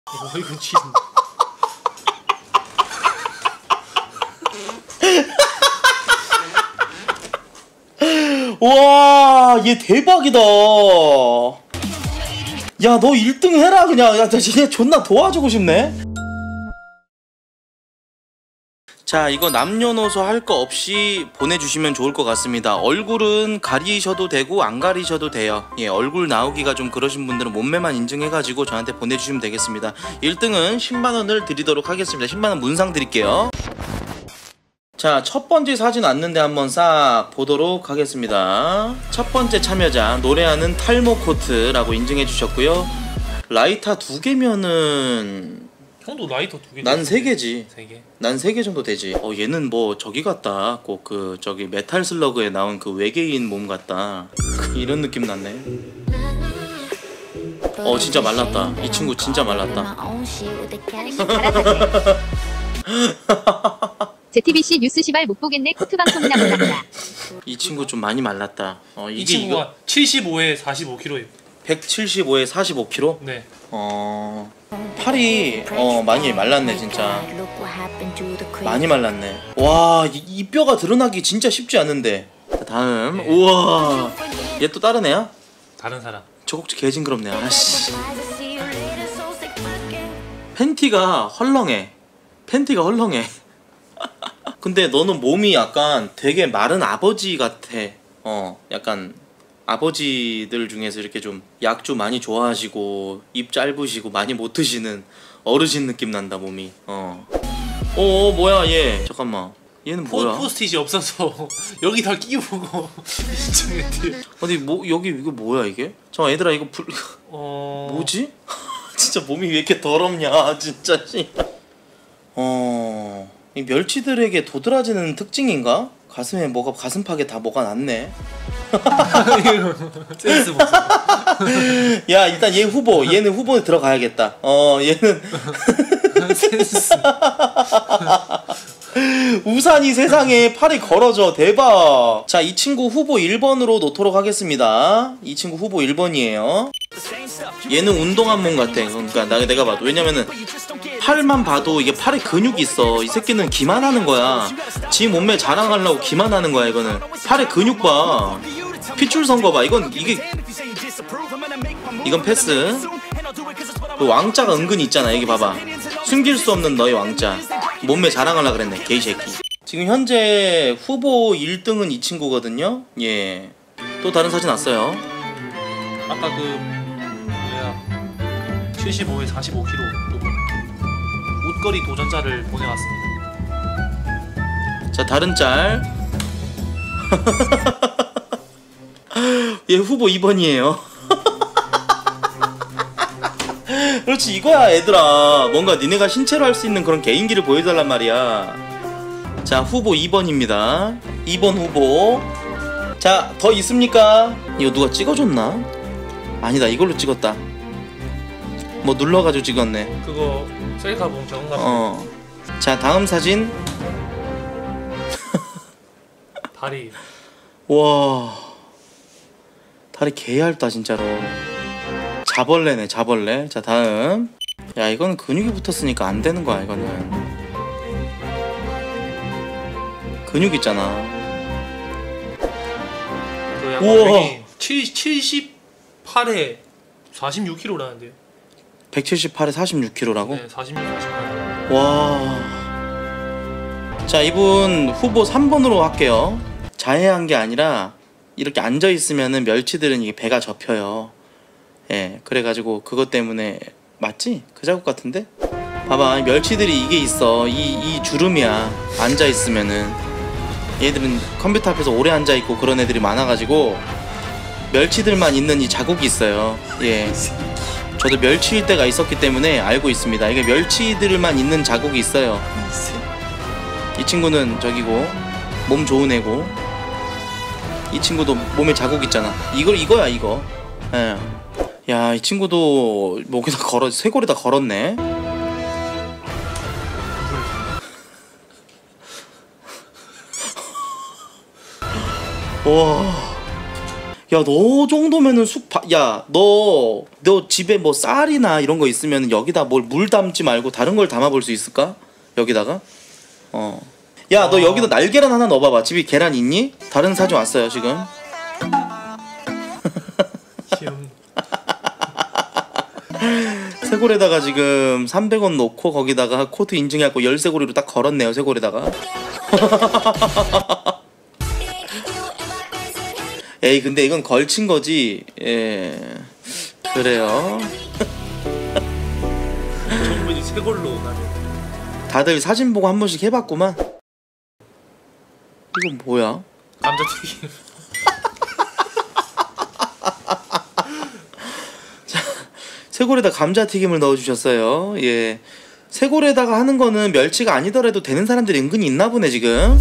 이거 진. 와, 얘 대박이다. 야, 너 1등 해라 그냥. 야, 나 진짜 존나 도와주고 싶네. 자, 이거 남녀노소 할 거 없이 보내주시면 좋을 것 같습니다. 얼굴은 가리셔도 되고 안 가리셔도 돼요. 예, 얼굴 나오기가 좀 그러신 분들은 몸매만 인증해가지고 저한테 보내주시면 되겠습니다. 1등은 10만원을 드리도록 하겠습니다. 10만원 문상 드릴게요. 자, 첫 번째 사진 왔는데 한번 싹 보도록 하겠습니다. 첫 번째 참여자, 노래하는 탈모코트라고 인증해 주셨고요. 라이터 2개면은 형도 라이터 2개. 난 3개지. 3개. 난 3개 정도 되지. 얘는 뭐 저기 같다. 꼭 그 저기 메탈 슬러그에 나온 그 외계인 몸 같다. 이런 느낌 났네. 진짜 말랐다. 이 친구 진짜 말랐다. JTBC 뉴스 시발 못 보겠네. 코트 방송이나 몰랐다. 이 친구 좀 많이 말랐다. 이 친구가 75에 45kg예요. 175에 45kg? 네. 팔이 많이 말랐네 진짜. 많이 말랐네. 와, 이 뼈가 드러나기 진짜 쉽지 않은데. 자, 다음. 네. 우와, 얘 또 다른 애야? 다른 사람. 저곡지 개징그럽네. 아씨. 팬티가 헐렁해. 팬티가 헐렁해. 근데 너는 몸이 약간 되게 마른 아버지 같아. 약간 아버지들 중에서 이렇게 좀 약주 많이 좋아하시고 입 짧으시고 많이 못 드시는 어르신 느낌 난다 몸이. 뭐야 얘. 잠깐만, 얘는 뭐야? 포스트잇이 없어서 여기 다 끼우고 신청했대요. 어디 뭐 여기 이거 뭐야 이게? 잠깐 얘들아 이거 뭐지? 진짜 몸이 왜 이렇게 더럽냐 진짜. 이 멸치들에게 도드라지는 특징인가? 가슴에 뭐가 가슴팍에 다 뭐가 났네. 센스 보소. 야, 일단 얘 후보. 얘는 후보에 들어가야겠다. 얘는 센스. 우산이 세상에 팔이 걸어져. 대박. 자, 이 친구 후보 1번으로 놓도록 하겠습니다. 이 친구 후보 1번이에요. 얘는 운동한 몸 같아. 그러니까 내가 봐도. 왜냐면은 팔만 봐도 이게 팔에 근육이 있어. 이 새끼는 기만 하는 거야. 지 몸매 자랑하려고 기만 하는 거야. 이거는 팔에 근육 봐. 피출 선거 봐. 이건 패스. 그 왕자가 은근히 있잖아. 여기 봐봐. 숨길 수 없는 너의 왕자. 몸매 자랑하려고 그랬네. 개이새끼. 지금 현재 후보 1등은 이 친구거든요. 예. 또 다른 사진 왔어요. 아까 그 뭐야 75에 45kg 옷걸이 도전자를 보내왔습니다. 자, 다른 짤. 얘 후보 2번이에요. 그렇지, 이거야 얘들아. 뭔가 니네가 신체로 할 수 있는 그런 개인기를 보여달란 말이야. 자, 후보 2번입니다 2번 후보. 자, 더 있습니까? 이거 누가 찍어줬나? 아니다, 이걸로 찍었다. 뭐 눌러가지고 찍었네. 그거 셀카 보면 경험감. 자, 다음 사진. 다리. 와, 다리 개 얇다 진짜로. 자벌레네, 자벌레. 자, 다음. 야, 이건 근육이 붙었으니까 안 되는 거야. 이거는 근육 있잖아. 그 약간 우와. 78에 46kg라는데요. 178에 46kg라고? 네, 46, 48. 와. 자, 이분 후보 3번으로 할게요. 자해한 게 아니라 이렇게 앉아 있으면은 멸치들은 이게 배가 접혀요. 예, 그래가지고 그것 때문에. 맞지? 그 자국 같은데? 봐봐, 멸치들이 이게 있어. 이 주름이야. 앉아 있으면은. 얘들은 컴퓨터 앞에서 오래 앉아 있고 그런 애들이 많아가지고 멸치들만 있는 이 자국이 있어요. 예. 저도 멸치일 때가 있었기 때문에 알고 있습니다. 이게 멸치들만 있는 자국이 있어요. 이 친구는 저기고 몸 좋은 애고, 이 친구도 몸에 자국 있잖아. 이거야 이거. 예. 야, 이 친구도 목에다 쇄골에다 걸었네. 와, 야, 너 정도면은 야, 너 집에 뭐 쌀이나 이런 거 있으면 여기다 뭘 물 담지 말고 다른 걸 담아볼 수 있을까? 여기다가? 야, 너 여기다 날계란 하나 넣어봐봐. 집에 계란 있니? 다른 사진 왔어요, 지금. 쇄골에다가 지금 300원 넣고 거기다가 코드 인증해갖고 열쇠고리로 딱 걸었네요, 쇄골에다가. 에이, 근데 이건 걸친 거지. 예, 그래요. 전부 쇄골로 나는. 다들 사진 보고 한 번씩 해봤구만. 이건 뭐야? 감자튀김. 쇄골에다 감자튀김을 넣어주셨어요. 예, 쇄골에다가 하는 거는 멸치가 아니더라도 되는 사람들이 은근히 있나 보네 지금.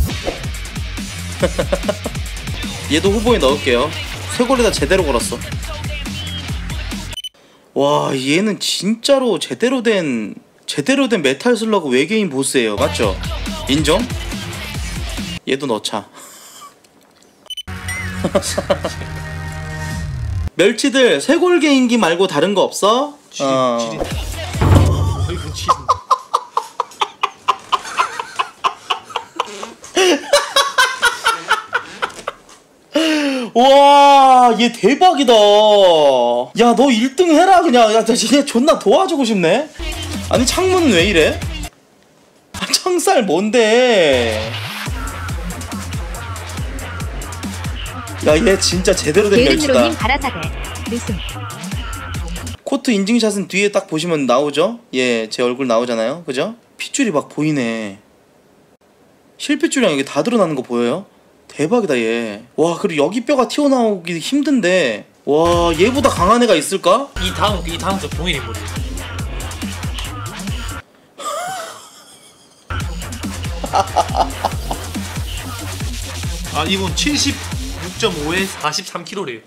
얘도 후보에 넣을게요. 쇄골에다 제대로 걸었어. 와, 얘는 진짜로 제대로 된 메탈 슬러그 외계인 보스예요. 맞죠? 인정? 얘도 넣자. 멸치들 쇄골 개인기 말고 다른 거 없어? 지린. 이건 지린. 와, 얘 대박이다. 야, 너 1등 해라 그냥. 야, 나 진짜 존나 도와주고 싶네. 아니, 창문은 왜 이래? 아, 창살 뭔데? 야, 얘 진짜 제대로 된 멸치다. 게으름으로님 가라사대. 느슨. 코트 인증샷은 뒤에 딱 보시면 나오죠? 예, 제 얼굴 나오잖아요. 그죠? 핏줄이 막 보이네. 실핏줄이랑 이게 다 드러나는 거 보여요? 대박이다 얘. 와, 그리고 여기 뼈가 튀어나오기 힘든데, 와, 얘보다 강한 애가 있을까? 이 다음 저 동일 인물이. 아, 이분 76.5에 43kg래요.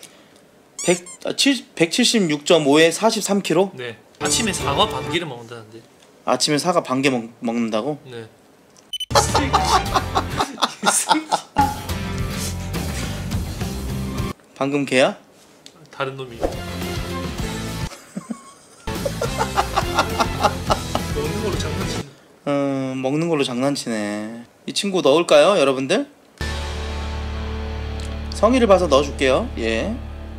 176.5에 43kg? 네. 아침에 사과 반 개를 먹는다는데. 아침에 사과 반 개 먹는다고? 네. 방금 걔야? 다른 놈이. 먹는 걸로 장난치는. 먹는 걸로 장난치네. 이 친구 넣을까요, 여러분들? 성의를 봐서 넣어줄게요. 예.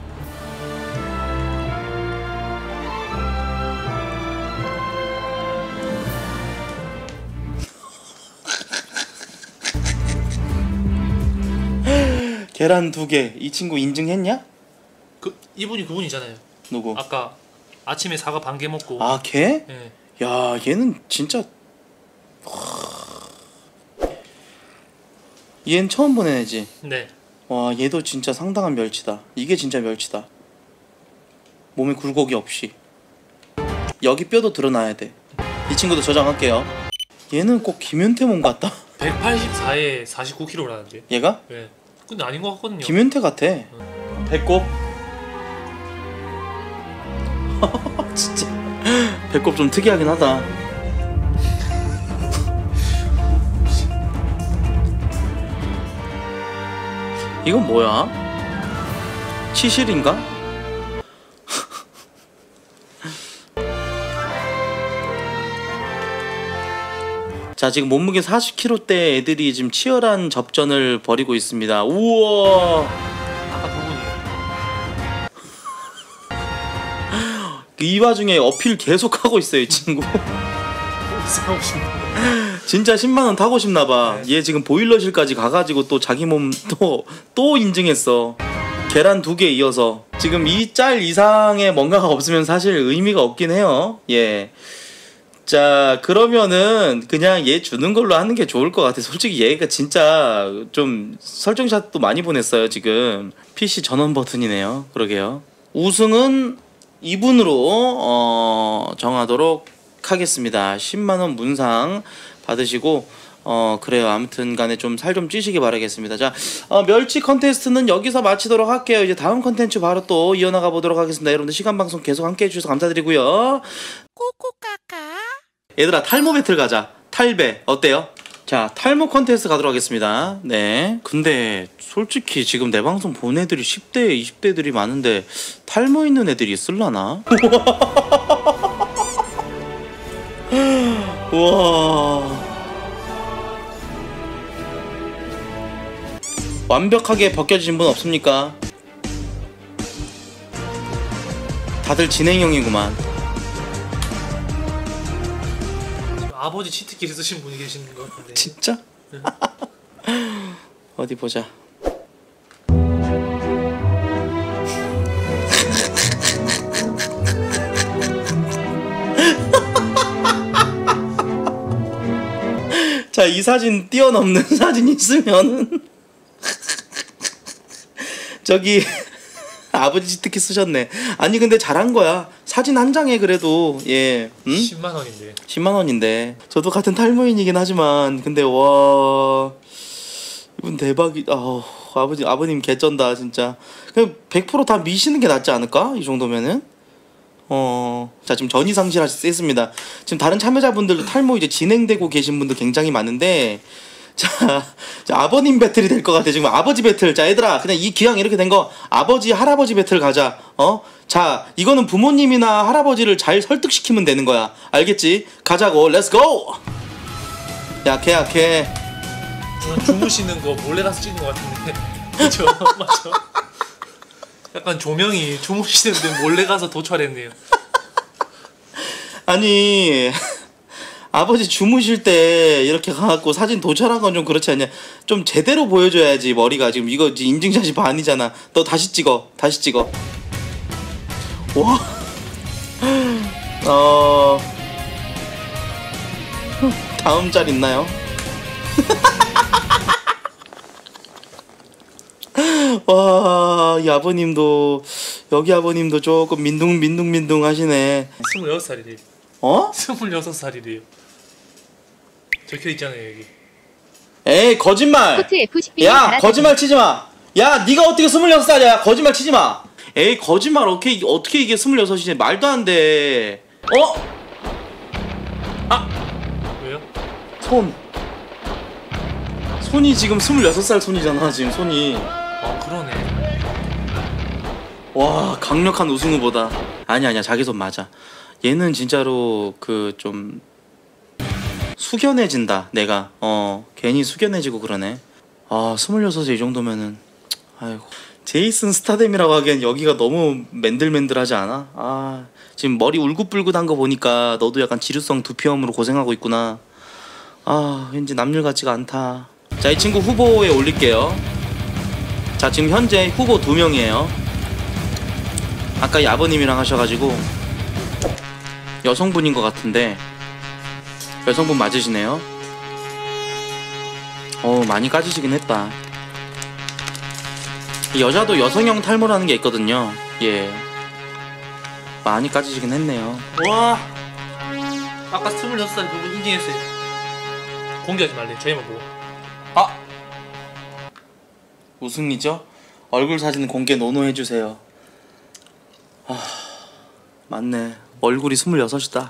계란 2개. 이 친구 인증했냐? 이분이 그분이잖아요. 누구? 아까 아침에 사과 반 개 먹고. 아, 걔? 네. 야, 얘는 진짜. 얘는 처음 보는 애지? 네. 와, 얘도 진짜 상당한 멸치다. 이게 진짜 멸치다. 몸에 굴곡이 없이. 여기 뼈도 드러나야 돼. 이 친구도 저장할게요. 얘는 꼭 김윤태몸 같다. 184에 49kg라는데. 얘가? 네. 근데 아닌 것 같거든요. 김윤태 같아. 배꼽? 진짜 배꼽 좀 특이하긴 하다. 이건 뭐야? 치실인가? 자, 지금 몸무게 40kg대 애들이 지금 치열한 접전을 벌이고 있습니다. 우와. 아까 그분이에요. 이 와중에 어필 계속 하고 있어요, 이 친구. 싸우고 싶네. 진짜 10만원 타고 싶나봐. 네. 얘 지금 보일러실까지 가가지고 또 자기 몸 또 인증했어. 계란 2개 이어서. 지금 이 짤 이상의 뭔가가 없으면 사실 의미가 없긴 해요. 예. 자, 그러면은 그냥 얘 주는 걸로 하는 게 좋을 것 같아. 솔직히 얘가 진짜 좀 설정샷도 많이 보냈어요. 지금 PC 전원 버튼이네요. 그러게요. 우승은 이분으로 정하도록 하겠습니다. 10만원 문상 받으시고 그래요. 아무튼 간에 좀 살 좀 찌시기 바라겠습니다. 자, 멸치 컨테스트는 여기서 마치도록 할게요. 이제 다음 컨텐츠 바로 또 이어나가 보도록 하겠습니다. 여러분들 시간 방송 계속 함께 해주셔서 감사드리고요. 얘들아, 탈모 배틀 가자. 탈배 어때요? 자, 탈모 컨테스트 가도록 하겠습니다. 네. 근데 솔직히 지금 내 방송 본 애들이 10대, 20대들이 많은데 탈모 있는 애들이 있을라나? 우와. 완벽하게 벗겨진 분 없습니까? 다들 진행형이구만. 아버지 치트키를 쓰신 분이 계시는 것 같은데. 진짜? 네. 어디 보자. 자, 이 사진 뛰어넘는 사진 있으면은 저기 아버지 치트키 쓰셨네. 아니 근데 잘한 거야. 사진 한 장에 그래도 예, 10만 원인데. 10만 원인데. 저도 같은 탈모인이긴 하지만 근데 와 이분 대박이. 아버님 개쩐다 진짜. 그냥 100% 다 미시는 게 낫지 않을까? 이 정도면은. 자 지금 전이상실 했습니다. 지금 다른 참여자분들도 탈모 이제 진행되고 계신 분들 굉장히 많은데 자 아버님 배틀이 될 것 같아. 지금 아버지 배틀. 자 얘들아 그냥 이 기왕 이렇게 된 거 아버지 할아버지 배틀 가자. 자 이거는 부모님이나 할아버지를 잘 설득시키면 되는 거야. 알겠지? 가자고. 렛츠고. 약해 주무시는 거 몰래 가서 찍은 것 같은데. 그쵸? 맞죠? 약간 조명이 주무시는데 몰래 가서 도촬했네요. 아니 아버지 주무실 때 이렇게 가갖고 사진 도촬한 건 좀 그렇지 않냐. 좀 제대로 보여줘야지. 머리가 지금 이거 인증샷이 반이잖아. 너 다시 찍어. 와. 다음 짤 있나요? 와, 이 아버님도 여기 아버님도 조금 민둥 하시네. 26살이래요. 26살이래요. 적혀있잖아요 여기. 에이 거짓말. 코트 F10B 야 거짓말 치지마. 야 니가 어떻게 26살이야. 거짓말 치지마. 에이 거짓말. 어떻게 이게 26이지. 말도 안돼. 왜요? 손이 지금 26살 손이잖아. 지금 손이. 그러네. 와 강력한 우승 후보다. 아니야 자기 손 맞아. 얘는 진짜로 그 좀 숙연해진다. 내가 괜히 숙연해지고 그러네. 26에 이 정도면은 아이고. 제이슨 스타뎀이라고 하기엔 여기가 너무 맨들맨들하지 않아? 지금 머리 울긋불긋한 거 보니까 너도 약간 지루성 두피염으로 고생하고 있구나. 왠지 남일 같지가 않다. 자 이 친구 후보에 올릴게요. 자 지금 현재 후보 2명이에요 아까 이 아버님이랑 하셔가지고 여성분인 것 같은데 여성분 맞으시네요. 많이 까지시긴 했다. 이 여자도 여성형 탈모라는 게 있거든요. 예, 많이 까지시긴 했네요. 와, 아까 26살 그분 인증했어요. 공개하지 말래. 저희만 보고. 우승이죠? 얼굴 사진 공개 노노해주세요. 맞네. 얼굴이 26이다.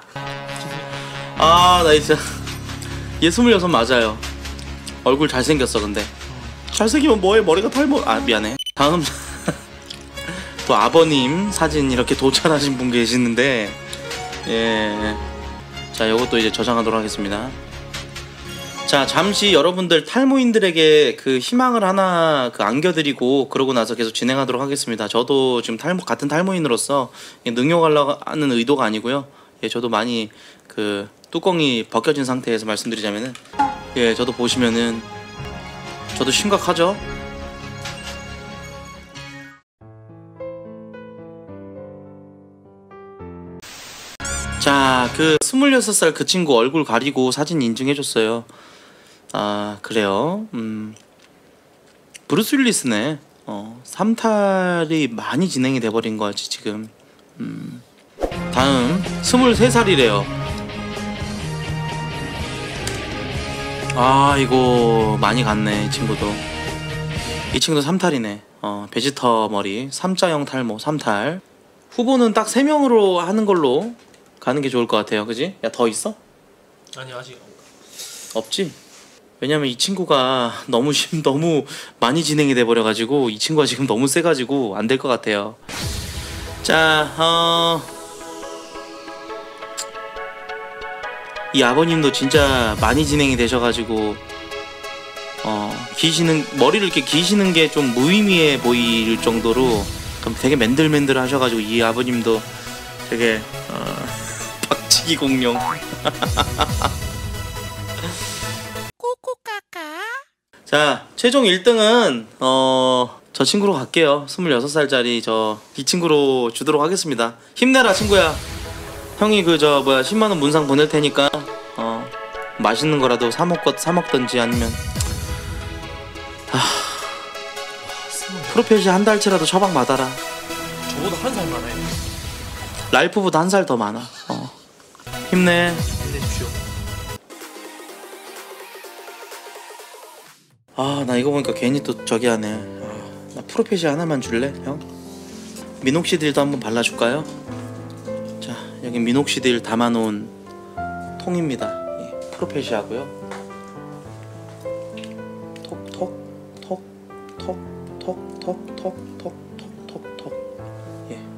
나 진짜 얘 26 맞아요. 얼굴 잘생겼어. 근데 잘생기면 뭐해. 머리가 탈모. 미안해. 다음 또 아버님 사진 이렇게 도착하신 분 계시는데 예. 자 요것도 이제 저장하도록 하겠습니다. 자 잠시 여러분들 탈모인들에게 그 희망을 하나 안겨드리고 그러고 나서 계속 진행하도록 하겠습니다. 저도 지금 같은 탈모인으로서 능욕하려고 하는 의도가 아니고요. 예, 저도 많이 그 뚜껑이 벗겨진 상태에서 말씀드리자면은 예, 저도 보시면은 저도 심각하죠. 자, 그 26살 그 친구 얼굴 가리고 사진 인증해줬어요. 그래요. 브루스 윌리스네. 3탈이 많이 진행이 돼버린 거지 지금. 다음 23살이래요. 이거 많이 갔네. 이 친구도 3탈이네. 베지터 머리 3자형 탈모 3탈. 후보는 딱 3명으로 하는 걸로 가는 게 좋을 것 같아요. 그지? 야 더 있어? 아니 아직 없지? 왜냐면 이 친구가 너무 많이 진행이 돼 버려가지고 이 친구가 지금 너무 세가지고 안 될 것 같아요. 자, 이 아버님도 진짜 많이 진행이 되셔가지고 머리를 이렇게 기시는 게 좀 무의미해 보일 정도로 되게 맨들맨들 하셔가지고 이 아버님도 되게 박치기 공룡. 자, 최종 1등은 저 친구로 갈게요. 26살짜리 이 친구로 주도록 하겠습니다. 힘내라 친구야. 형이 10만원 문상 보낼 테니까 맛있는 거라도 사 먹던지 아니면 프로페시 한 달치라도 처방 받아라. 저보다 한 살 많아요. 랄프보다 한 살 더 많아. 힘내. 힘내십시오. 나 이거 보니까 괜히 또 저기 하네. 나 프로페시 하나만 줄래 형? 미녹시딜도 한번 발라줄까요? 자, 여기 미녹시딜 담아놓은 통입니다. 예, 프로페시 하고요. 톡톡톡톡톡톡톡톡